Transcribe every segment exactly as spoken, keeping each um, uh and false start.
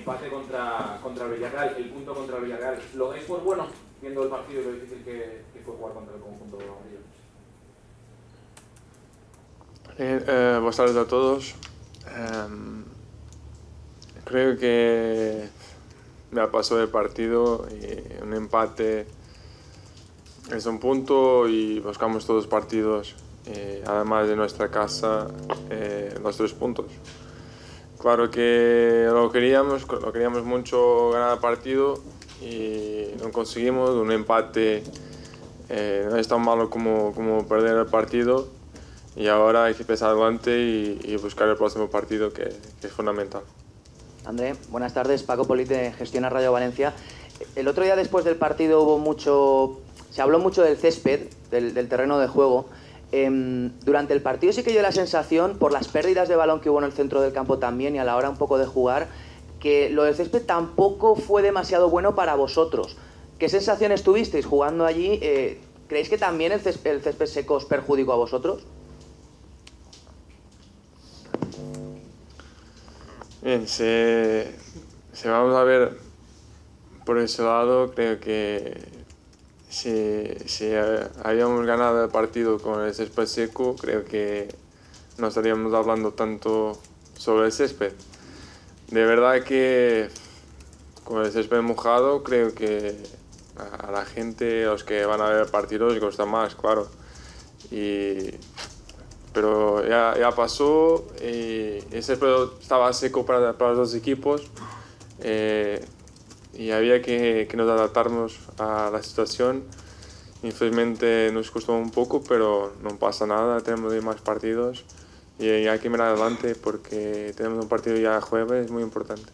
empate contra, contra el Villarreal, el punto contra el Villarreal. ¿Lo veis por bueno, viendo el partido y lo difícil que, que fue jugar contra el conjunto amarillo? Eh, eh, buenas tardes a todos. Um, creo que ya pasó el partido y un empate es un punto y buscamos todos los partidos, eh, además de nuestra casa, eh, los tres puntos. Claro que lo queríamos, lo queríamos mucho ganar el partido y no conseguimos. Un empate eh, no es tan malo como, como perder el partido. Y ahora hay que empezar adelante y, y buscar el próximo partido, que, que es fundamental. André, buenas tardes. Paco Polite, Gestiona Radio Valencia. El otro día después del partido hubo mucho, se habló mucho del césped, del, del terreno de juego. Eh, durante el partido sí que dio la sensación, por las pérdidas de balón que hubo en el centro del campo también y a la hora un poco de jugar, que lo del césped tampoco fue demasiado bueno para vosotros. ¿Qué sensaciones tuvisteis jugando allí? Eh, ¿Creéis que también el césped, el césped seco os perjudicó a vosotros? Bien, si, si vamos a ver por ese lado, creo que si, si habíamos ganado el partido con el césped seco, creo que no estaríamos hablando tanto sobre el césped. De verdad que con el césped mojado, creo que a la gente, a los que van a ver el partido, les gusta más, claro. Y pero ya, ya pasó y el césped estaba seco para, para los dos equipos eh, y había que, que nos adaptarnos a la situación. Infelizmente nos costó un poco, pero no pasa nada, tenemos más partidos y hay que mirar adelante porque tenemos un partido ya jueves muy importante.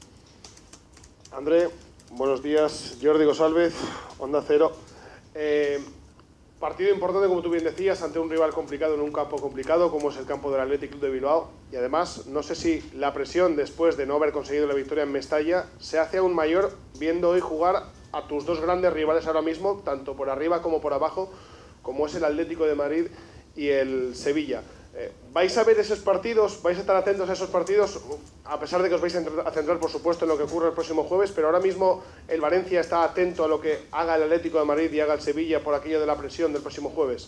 André, buenos días. Jordi González, Onda Cero. Eh, Partido importante, como tú bien decías, ante un rival complicado en un campo complicado como es el campo del Athletic Club de Bilbao. Y además, no sé si la presión después de no haber conseguido la victoria en Mestalla se hace aún mayor viendo hoy jugar a tus dos grandes rivales ahora mismo, tanto por arriba como por abajo, como es el Atlético de Madrid y el Sevilla. Eh, ¿Vais a ver esos partidos? ¿Vais a estar atentos a esos partidos? A pesar de que os vais a centrar, por supuesto, en lo que ocurre el próximo jueves, pero ahora mismo el Valencia está atento a lo que haga el Atlético de Madrid y haga el Sevilla por aquello de la presión del próximo jueves.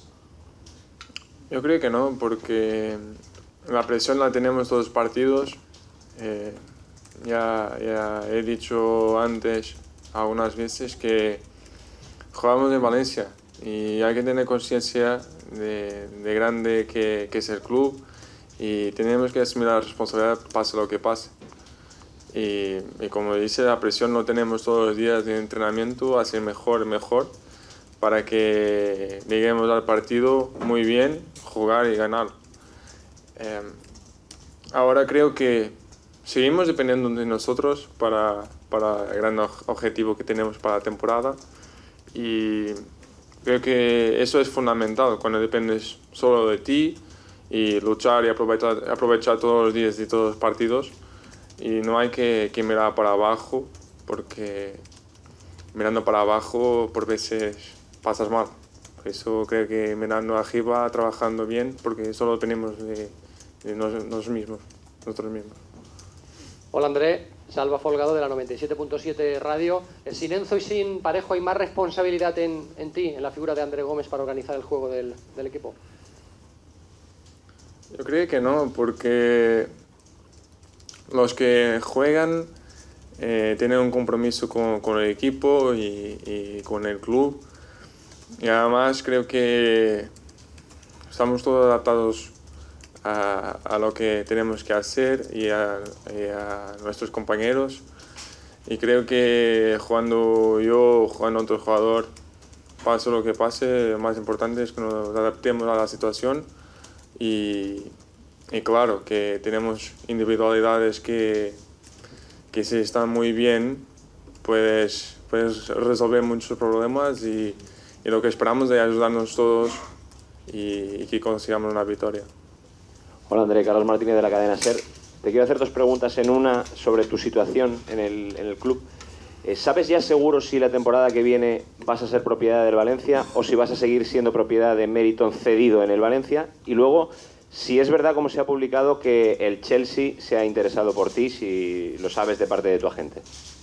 Yo creo que no, porque la presión la tenemos todos los partidos. Eh, ya, ya he dicho antes algunas veces que jugamos en Valencia y hay que tener conciencia de, de grande que, que es el club y tenemos que asumir la responsabilidad pase lo que pase. Y, y como dice, la presión lo tenemos todos los días de entrenamiento, hacer mejor y mejor para que lleguemos al partido muy bien, jugar y ganar. Eh, ahora creo que seguimos dependiendo de nosotros para, para el gran objetivo que tenemos para la temporada y creo que eso es fundamental cuando dependes solo de ti y luchar y aprovechar, aprovechar todos los días y todos los partidos y no hay que, que mirar para abajo porque mirando para abajo por veces pasas mal. Por eso creo que mirando arriba, trabajando bien, porque solo dependemos de, de nos, nosotros mismos, nosotros mismos. Hola André, Salva Folgado de la noventa y siete punto siete Radio. Sin Enzo y sin Parejo, ¿hay más responsabilidad en, en ti, en la figura de André Gómez, para organizar el juego del, del equipo? Yo creo que no, porque los que juegan eh, tienen un compromiso con, con el equipo y, y con el club. Y además creo que estamos todos adaptados a, a lo que tenemos que hacer y a, y a nuestros compañeros. Y creo que jugando yo o jugando otro jugador, pase lo que pase, lo más importante es que nos adaptemos a la situación. Y, y claro, que tenemos individualidades que, que si están muy bien, puedes, puedes resolver muchos problemas y, y lo que esperamos es ayudarnos todos y, y que consigamos una victoria. Hola André, Carlos Martínez de la cadena SER. Te quiero hacer dos preguntas en una sobre tu situación en el, en el club. Eh, ¿Sabes ya seguro si la temporada que viene vas a ser propiedad del Valencia o si vas a seguir siendo propiedad de Meriton cedido en el Valencia? Y luego, Si es verdad, como se ha publicado, que el Chelsea se ha interesado por ti, si lo sabes de parte de tu agente.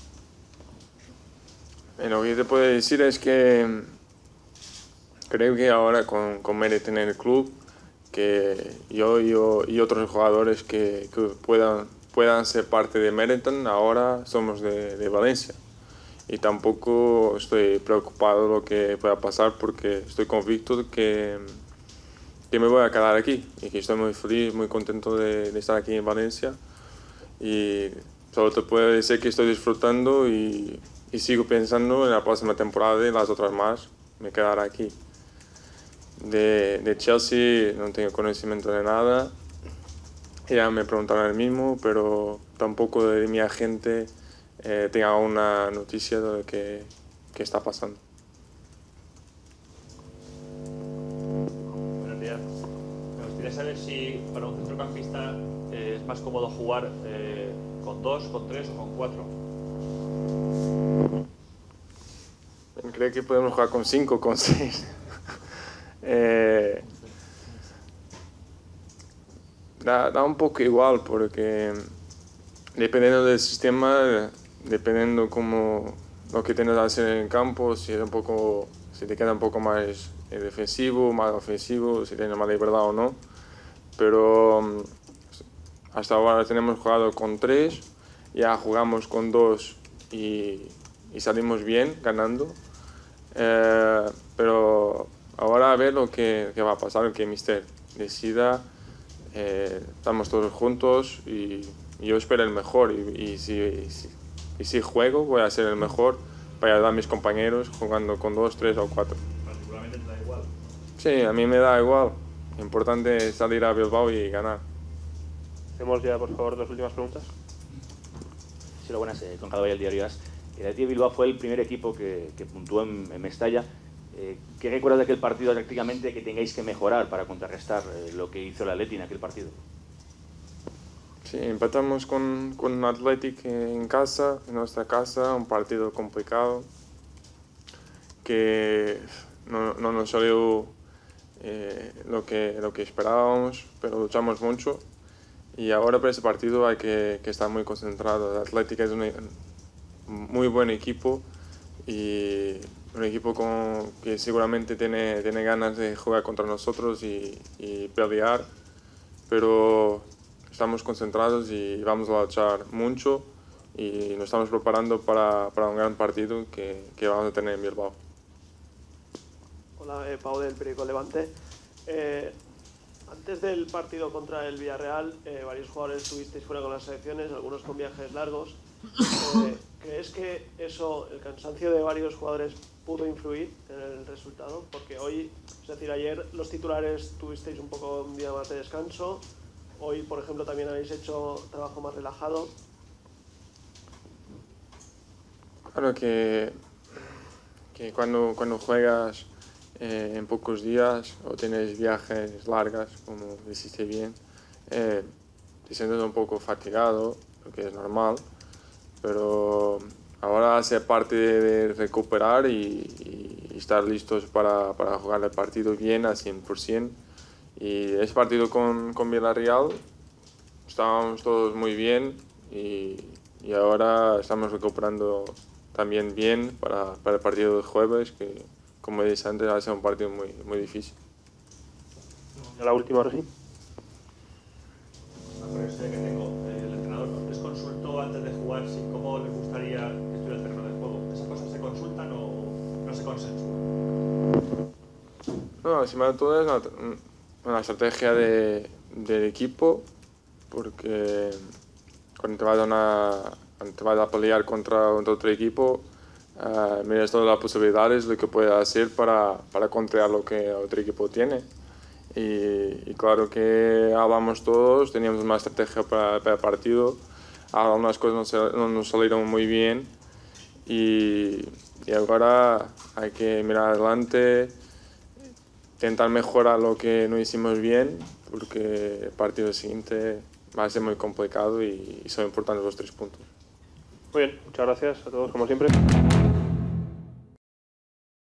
Lo que te puedo decir es que creo que ahora con, con Meret en el club, que yo, yo y otros jugadores que, que puedan, puedan ser parte de Meriton, ahora somos de, de Valencia. Y tampoco estoy preocupado de lo que pueda pasar porque estoy convicto de que, que me voy a quedar aquí y que estoy muy feliz, muy contento de, de estar aquí en Valencia. Y solo te puedo decir que estoy disfrutando y, y sigo pensando en la próxima temporada y las otras más, me quedaré aquí. De, de Chelsea no tengo conocimiento de nada, ya me preguntaron el mismo, pero tampoco de mi agente eh, tenga una noticia de lo que, que está pasando. Buenos días. Me gustaría saber si para un centrocampista eh, es más cómodo jugar eh, con dos, con tres o con cuatro. Creo que podemos jugar con cinco, con seis. Eh, da, da un poco igual porque dependiendo del sistema, dependiendo como lo que tienes que hacer en el campo, si, es un poco, si te queda un poco más defensivo, más ofensivo, si tienes más libertad o no. Pero hasta ahora tenemos jugado con tres, ya jugamos con dos y, y salimos bien ganando. Eh, pero ahora a ver lo que, que va a pasar, que Mister decida. Eh, estamos todos juntos y, y yo espero el mejor. Y, y, si, y, si, y si juego, voy a ser el mejor para ayudar a mis compañeros jugando con dos, tres o cuatro. ¿Particularmente te da igual? Sí, a mí me da igual. Lo importante es salir a Bilbao y ganar. Hacemos ya, por favor, dos últimas preguntas. Sí, lo buenas, eh, Concado del Diario As. El Athletic Bilbao fue el primer equipo que, que puntuó en, en Mestalla. Eh, ¿Qué recuerdas de aquel partido prácticamente que tengáis que mejorar para contrarrestar eh, lo que hizo el Athletic en aquel partido? Sí, empatamos con, con Athletic en casa, en nuestra casa, un partido complicado que no, no nos salió eh, lo, que, lo que esperábamos, pero luchamos mucho y ahora para ese partido hay que, que estar muy concentrado. El Athletic es un muy buen equipo y un equipo con, que seguramente tiene, tiene ganas de jugar contra nosotros y, y pelear, pero estamos concentrados y vamos a luchar mucho y nos estamos preparando para, para un gran partido que, que vamos a tener en Bilbao. Hola, eh, Pau del periódico Levante. Eh, antes del partido contra el Villarreal, eh, varios jugadores estuvisteis fuera con las selecciones, algunos con viajes largos. Eh, ¿Crees que eso, el cansancio de varios jugadores, pudo influir en el resultado? Porque hoy, es decir, ayer los titulares tuvisteis un poco un día más de descanso. Hoy, por ejemplo, también habéis hecho trabajo más relajado. Claro que, que cuando, cuando juegas eh, en pocos días o tienes viajes largas, como dijiste bien, eh, te sientes un poco fatigado, lo que es normal, pero ahora hace parte de recuperar y, y estar listos para, para jugar el partido bien al cien por ciento. Y ese partido con, con Villarreal estábamos todos muy bien y, y ahora estamos recuperando también bien para, para el partido de jueves, que como dije antes va a ser un partido muy, muy difícil. La última, Regi. Una curiosidad que tengo, el entrenador les consultó antes de jugar si cómo les gustaría que estuviera el terreno de juego. ¿Esas cosas se consultan o no se consensúan? No, encima de todo es una, una estrategia de, del equipo, porque cuando te vas a, una, cuando te vas a pelear contra, contra otro equipo, uh, miras todas las posibilidades de lo que puedes hacer para, para contrariar lo que otro equipo tiene. Y, y claro que hablamos todos, teníamos una estrategia para, para el partido, algunas cosas no, se, no nos salieron muy bien y, y ahora hay que mirar adelante, intentar mejorar lo que no hicimos bien, porque el partido siguiente va a ser muy complicado y, y son importantes los tres puntos. Muy bien, muchas gracias a todos como siempre.